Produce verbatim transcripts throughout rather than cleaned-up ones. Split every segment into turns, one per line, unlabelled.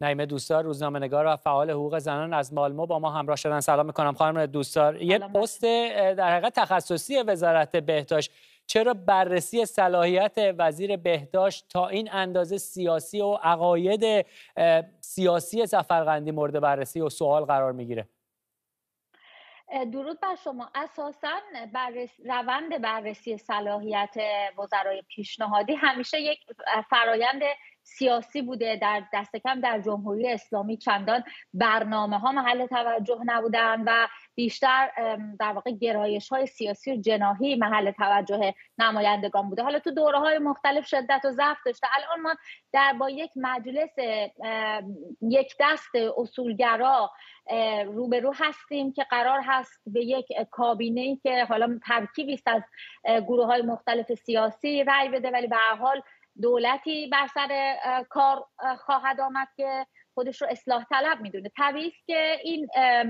نعیمه دوستدار، روزنامه‌نگار و فعال حقوق زنان از مالمو با ما همراه شدن. سلام می‌کنم خانم دوستدار. یه پست در حقیقت تخصصی وزارت بهداشت، چرا بررسی صلاحیت وزیر بهداشت تا این اندازه سیاسی و عقاید سیاسی ظفرقندی مورد بررسی و سوال قرار میگیره؟
درود بر شما. اساساً بررس... روند بررسی صلاحیت وزرای پیشنهادی همیشه یک فرایند سیاسی بوده. در دست کم در جمهوری اسلامی چندان برنامه ها محل توجه نبودن و بیشتر در واقع گرایش های سیاسی و جناحی محل توجه نمایندگان بوده. حالا تو دوره های مختلف شدت و ضعف داشته. الان ما در با یک مجلس یک دست اصولگرا روبرو هستیم که قرار هست به یک کابینه‌ای که حالا ترکیبی است از گروه های مختلف سیاسی رأی بده، ولی به هر حال دولتی بر سر کار خواهد آمد که خودش رو اصلاح طلب میدونه. طبیعی است که این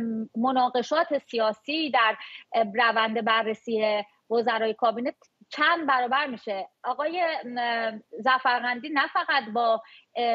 مناقشات سیاسی در روند بررسی وزرای کابینه چند برابر میشه. آقای ظفرقندی نه فقط با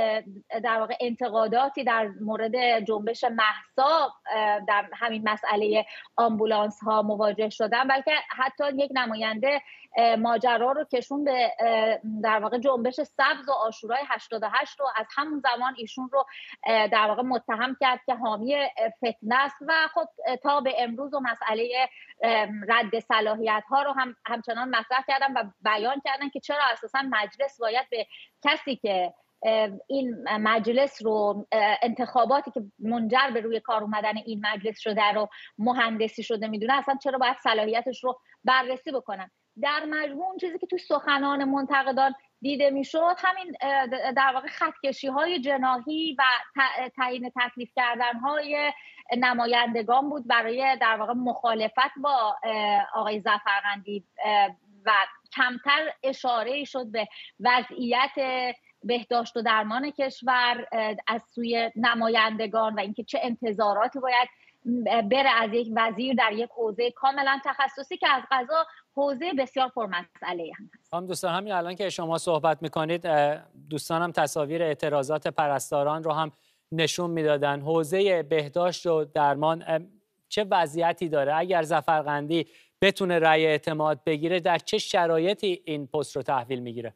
در واقع انتقاداتی در مورد جنبش مهسا در همین مسئله آمبولانس ها مواجه شدن، بلکه حتی یک نماینده ماجرا رو کشون به در واقع جنبش سبز و عاشورای هشتاد و هشت و از همون زمان ایشون رو در واقع متهم کرد که حامی فتنه است و خب تا به امروز و مسئله رد صلاحیت ها رو هم همچنان مطرح کردن و بیان کردن که چرا اساسا مجلس باید به کسی که این مجلس رو انتخاباتی که منجر به روی کار اومدن این مجلس شده رو مهندسی شده میدونه، اصلا چرا باید صلاحیتش رو بررسی بکنن. در مجموع چیزی که تو سخنان منتقدان دیده میشد همین در واقع خطکشی های جناحی و تعیین تکلیف کردن های نمایندگان بود برای در واقع مخالفت با آقای ظفرقندی و کمتر اشاره شد به وضعیت بهداشت و درمان کشور از سوی نمایندگان و اینکه چه انتظاراتی باید بره از یک وزیر در یک حوزه کاملا تخصصی که از قضا حوزه بسیار پرمسئله هم هست.
هم دوستان، همین الان که شما صحبت میکنید دوستانم تصاویر اعتراضات پرستاران رو هم نشون میدادن. حوزه بهداشت و درمان چه وضعیتی داره؟ اگر ظفرقندی بتونه رأی اعتماد بگیره در چه شرایطی این پست رو تحویل میگیره؟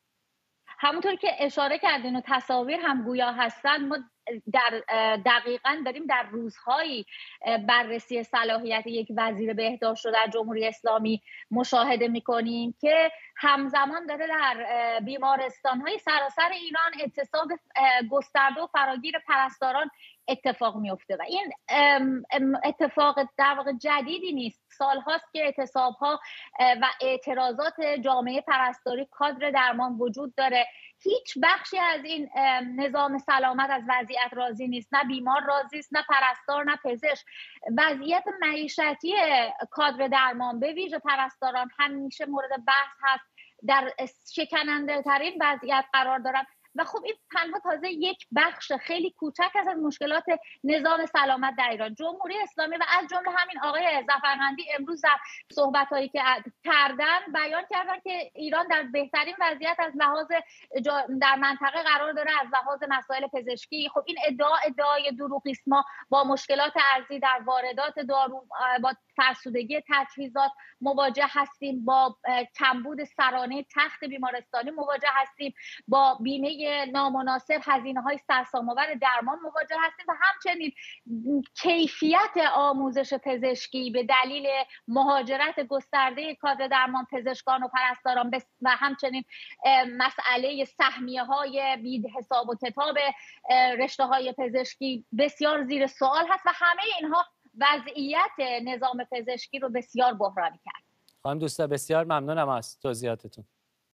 همونطور که اشاره کردین و تصاویر هم گویا هستن، ما در دقیقاً داریم در روزهایی بررسی صلاحیت یک وزیر بهداشت رو در جمهوری اسلامی مشاهده میکنیم که همزمان داره در بیمارستان‌های سراسر ایران اعتصاب گسترده و فراگیر پرستاران اتفاق میفته و این اتفاق در واقع جدیدی نیست. سالهاست که اعتصاب‌ها و اعتراضات جامعه پرستاری کادر درمان وجود داره. هیچ بخشی از این نظام سلامت از وضعیت راضی نیست، نه بیمار راضی است، نه پرستار، نه پزشک. وضعیت معیشتی کادر درمان به ویژه پرستاران همیشه مورد بحث هست، در شکننده ترین وضعیت قرار دارن و خب این تنها تازه یک بخش خیلی کوچک از مشکلات نظام سلامت در ایران. جمهوری اسلامی و از جمله همین آقای ظفرقندی امروز در صحبت‌هایی که کردن بیان کردن که ایران در بهترین وضعیت از لحاظ در منطقه قرار داره از لحاظ مسائل پزشکی. خب این ادعا ادعای دروغی است. ما با مشکلات ارزی در واردات دارو، با فرسودگی تجهیزات مواجه هستیم، با کمبود سرانه تخت بیمارستانی مواجه هستیم، با بیمه نامناسب هزینه‌های سرسام‌آور درمان مواجه هستیم و همچنین کیفیت آموزش پزشکی به دلیل مهاجرت گسترده کادر درمان پزشکان و پرستاران و همچنین مسئله سهمیه‌های بی حساب و کتاب رشته‌های پزشکی بسیار زیر سوال هست و همه اینها وضعیت نظام پزشکی رو بسیار بحرانی کرد.
خانم دوستا بسیار ممنونم از توضیحاتتون.